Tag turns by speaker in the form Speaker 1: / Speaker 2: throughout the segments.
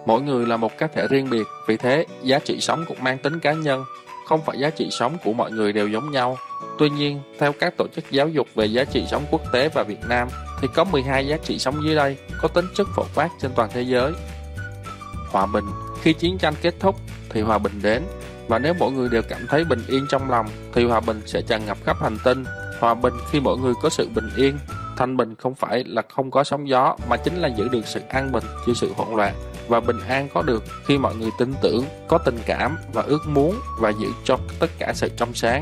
Speaker 1: Mỗi người là một cá thể riêng biệt, vì thế giá trị sống cũng mang tính cá nhân. Không phải giá trị sống của mọi người đều giống nhau. Tuy nhiên, theo các tổ chức giáo dục về giá trị sống quốc tế và Việt Nam, thì có 12 giá trị sống dưới đây có tính chất phổ quát trên toàn thế giới. Hòa bình. Khi chiến tranh kết thúc thì hòa bình đến, và nếu mỗi người đều cảm thấy bình yên trong lòng thì hòa bình sẽ tràn ngập khắp hành tinh. Hòa bình khi mỗi người có sự bình yên. Thanh bình không phải là không có sóng gió, mà chính là giữ được sự an bình giữa sự hỗn loạn. Và bình an có được khi mọi người tin tưởng, có tình cảm và ước muốn, và giữ cho tất cả sự trong sáng.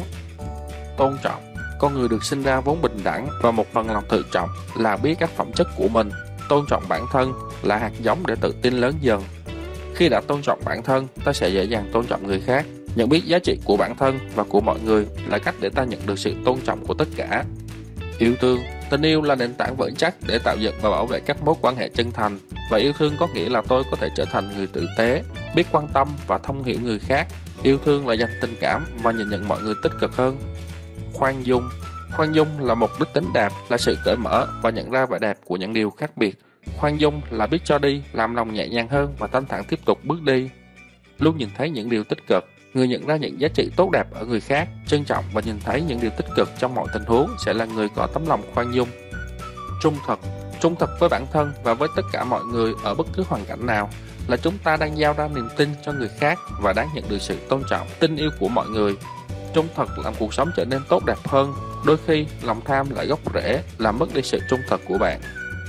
Speaker 1: Tôn trọng. Con người được sinh ra vốn bình đẳng, và một phần lòng tự trọng là biết các phẩm chất của mình. Tôn trọng bản thân là hạt giống để tự tin lớn dần. Khi đã tôn trọng bản thân, ta sẽ dễ dàng tôn trọng người khác. Nhận biết giá trị của bản thân và của mọi người là cách để ta nhận được sự tôn trọng của tất cả. Yêu thương. Tình yêu là nền tảng vững chắc để tạo dựng và bảo vệ các mối quan hệ chân thành. Và yêu thương có nghĩa là tôi có thể trở thành người tử tế, biết quan tâm và thông hiểu người khác. Yêu thương là dành tình cảm và nhìn nhận mọi người tích cực hơn. Khoan dung. Khoan dung là một đức tính đẹp, là sự cởi mở và nhận ra vẻ đẹp của những điều khác biệt. Khoan dung là biết cho đi, làm lòng nhẹ nhàng hơn và thanh thản tiếp tục bước đi. Luôn nhìn thấy những điều tích cực. Người nhận ra những giá trị tốt đẹp ở người khác, trân trọng và nhìn thấy những điều tích cực trong mọi tình huống sẽ là người có tấm lòng khoan dung. Trung thực. Trung thực với bản thân và với tất cả mọi người ở bất cứ hoàn cảnh nào là chúng ta đang giao ra niềm tin cho người khác và đáng nhận được sự tôn trọng, tin yêu của mọi người. Trung thực làm cuộc sống trở nên tốt đẹp hơn. Đôi khi, lòng tham là gốc rễ làm mất đi sự trung thực của bạn.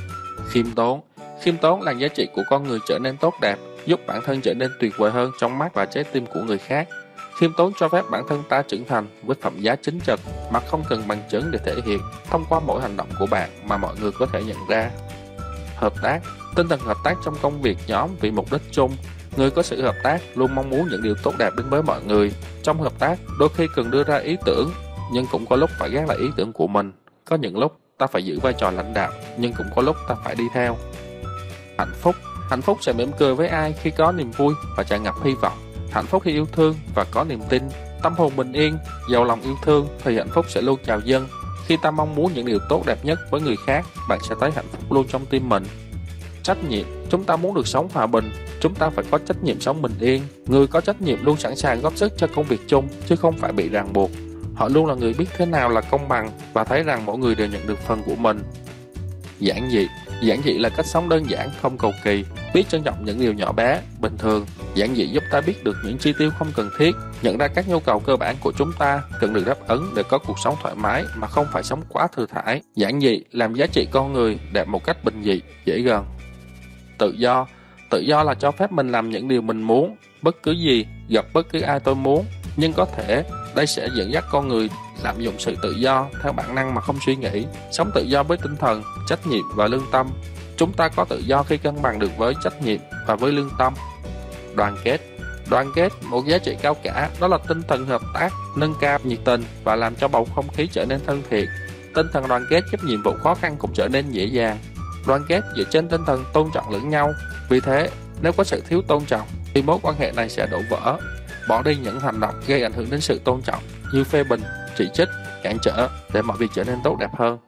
Speaker 1: Khiêm tốn. Khiêm tốn là giá trị của con người trở nên tốt đẹp, giúp bản thân trở nên tuyệt vời hơn trong mắt và trái tim của người khác. Khiêm tốn cho phép bản thân ta trưởng thành với phẩm giá chính trực mà không cần bằng chứng để thể hiện, thông qua mỗi hành động của bạn mà mọi người có thể nhận ra. Hợp tác. Tinh thần hợp tác trong công việc nhóm vì mục đích chung. Người có sự hợp tác luôn mong muốn những điều tốt đẹp đến với mọi người. Trong hợp tác, đôi khi cần đưa ra ý tưởng, nhưng cũng có lúc phải gác lại ý tưởng của mình. Có những lúc ta phải giữ vai trò lãnh đạo, nhưng cũng có lúc ta phải đi theo. Hạnh phúc. Hạnh phúc sẽ mỉm cười với ai khi có niềm vui và tràn ngập hy vọng. Hạnh phúc khi yêu thương và có niềm tin. Tâm hồn bình yên, giàu lòng yêu thương thì hạnh phúc sẽ luôn trào dâng. Khi ta mong muốn những điều tốt đẹp nhất với người khác, bạn sẽ thấy hạnh phúc luôn trong tim mình. Trách nhiệm. Chúng ta muốn được sống hòa bình, chúng ta phải có trách nhiệm sống bình yên. Người có trách nhiệm luôn sẵn sàng góp sức cho công việc chung, chứ không phải bị ràng buộc. Họ luôn là người biết thế nào là công bằng và thấy rằng mỗi người đều nhận được phần của mình. Giản dị. Giản dị là cách sống đơn giản, không cầu kỳ, biết trân trọng những điều nhỏ bé, bình thường. Giản dị giúp ta biết được những chi tiêu không cần thiết, nhận ra các nhu cầu cơ bản của chúng ta cần được đáp ứng để có cuộc sống thoải mái mà không phải sống quá thừa thãi. Giản dị làm giá trị con người đẹp một cách bình dị, dễ gần. Tự do. Tự do là cho phép mình làm những điều mình muốn, bất cứ gì, gặp bất cứ ai tôi muốn. Nhưng có thể đây sẽ dẫn dắt con người lạm dụng sự tự do theo bản năng mà không suy nghĩ. Sống tự do với tinh thần, trách nhiệm và lương tâm. Chúng ta có tự do khi cân bằng được với trách nhiệm và với lương tâm. Đoàn kết. Đoàn kết, một giá trị cao cả, đó là tinh thần hợp tác, nâng cao nhiệt tình và làm cho bầu không khí trở nên thân thiện. Tinh thần đoàn kết giúp nhiệm vụ khó khăn cũng trở nên dễ dàng. Đoàn kết dựa trên tinh thần tôn trọng lẫn nhau. Vì thế, nếu có sự thiếu tôn trọng thì mối quan hệ này sẽ đổ vỡ. Bỏ đi những hành động gây ảnh hưởng đến sự tôn trọng như phê bình, chỉ trích, cản trở để mọi việc trở nên tốt đẹp hơn.